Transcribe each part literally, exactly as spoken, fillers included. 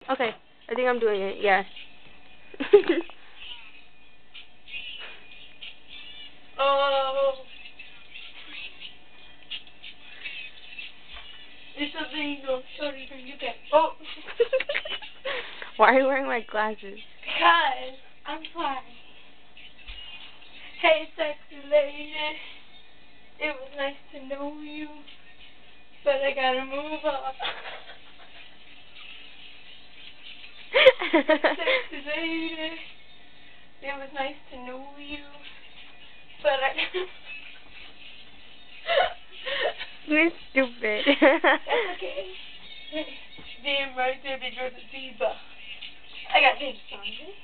Okay, I think I'm doing it, yeah. Oh. There's something you don't sorry from your back. Oh. Why are you wearing my glasses? Because I'm fly. Hey, sexy lady. It was nice to know you, but I gotta move on. Sexy lady. It was nice to know you, but I. You're stupid. That's okay. Damn right there, big Joseph Diva. I got this song.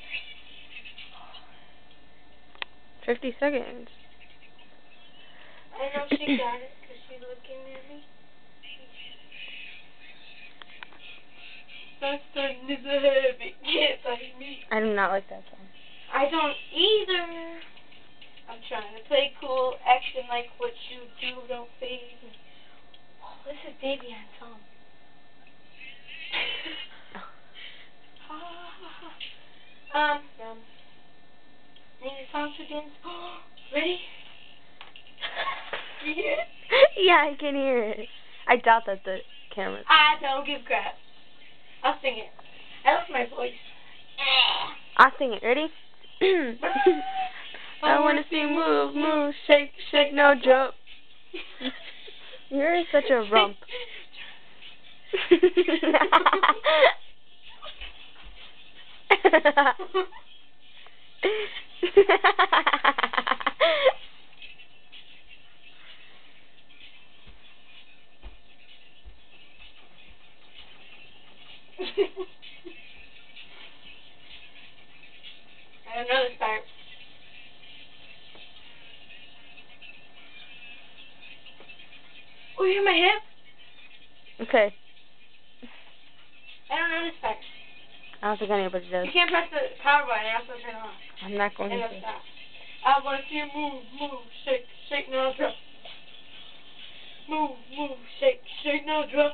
Fifty seconds. I know she got it because she's looking at me. That song is a heavy. Can't fight me. I do not like that song. I don't either. I'm trying to play cool, acting like what you do don't faze me. Oh, this is Davey on song. um, um, need a song to dance. Ready? You hear it? Yeah, I can hear it. I doubt that the camera's. I don't give crap. I'll sing it. I love my voice. I'll sing it. Ready? I wanna see move, move, shake, shake, no jump. You're such a rump. I don't know this part. Oh, you hear my hip? Okay. I don't know this part. I don't think anybody does. You can't press the power button and also turn it on. I'm not going And to. it'll stop. I want to see you move, move, shake, shake, now drop. Move, move, shake, shake, now drop.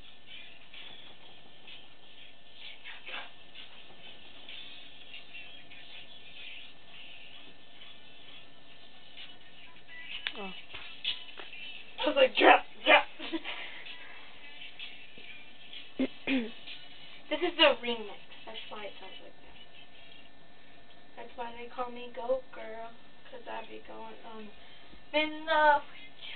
Oh. I was like, drop, drop. This is the remix. That's why it sounds like that. That's why they call me Go Girl. Because I be going on. In love with you,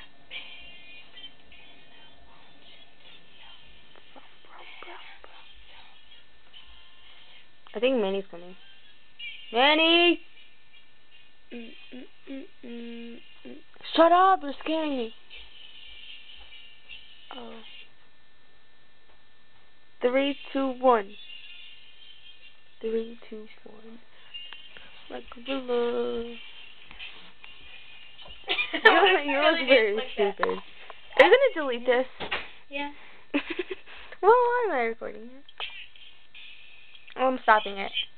I think Manny's coming. Manny! Mm, mm, mm, mm, mm. Shut up! You're scaring me. Oh. Three, two, one. Three, two, one. Like a gorilla. You, you look very like stupid. that. Are you gonna delete this? Yeah. Well, why am I recording it? Oh, I'm stopping it.